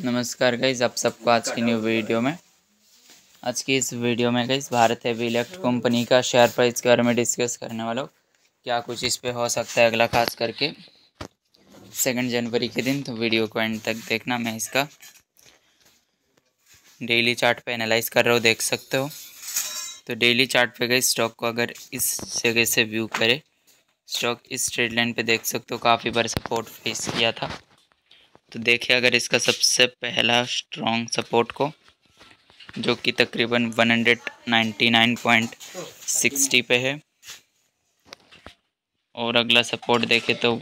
नमस्कार गाइस, आप सबको आज की न्यू वीडियो में। आज की इस वीडियो में guys Bharat heavy electric company का शेयर प्राइस के बारे में डिस्कस करने वाला हूँ। क्या कुछ इस पे हो सकता है अगला, खास करके 2 जनवरी के दिन। तो वीडियो को एंड तक देखना। मैं इसका डेली चार्ट पे एनालाइज कर रहा हूँ, देख सकते हो। तो डेली चार्ट पे गाइस स्टॉक को अगर इस जगह से व्यू करे, स्टॉक इस ट्रेड लाइन पे देख सकते हो काफ़ी बार सपोर्ट फेस किया था। तो देखिए, अगर इसका सबसे पहला स्ट्रॉन्ग सपोर्ट को, जो कि तकरीबन 199.60 पे है, और अगला सपोर्ट देखे तो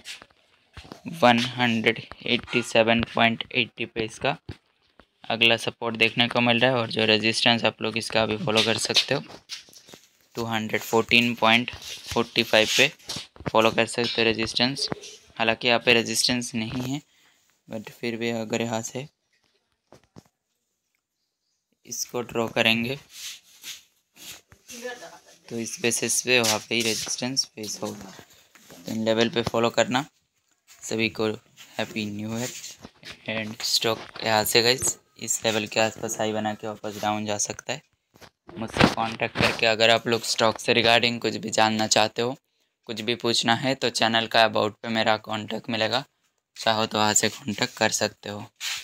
187.80 पे इसका अगला सपोर्ट देखने को मिल रहा है। और जो रेजिस्टेंस आप लोग इसका भी फॉलो कर सकते हो, 214.45 पे फॉलो कर सकते हो रेजिस्टेंस। हालांकि यहाँ पे रेजिस्टेंस नहीं है, बट फिर भी अगर यहाँ से इसको ड्रॉ करेंगे तो इस बेसिस पे वहाँ पे ही रेजिस्टेंस फेस होगा। तो इन लेवल पे फॉलो करना। सभी को happy new year. And stock यहाँ से गाइस इस लेवल के आसपास हाई बना के वापस डाउन जा सकता है। मुझसे कांटेक्ट करके अगर आप लोग स्टॉक से रिगार्डिंग कुछ भी जानना चाहते हो, कुछ भी पूछना है, तो चैनल का अबाउट पे मेरा कांटेक्ट मिलेगा। चाहो तो वहाँ से कांटेक्ट कर सकते हो।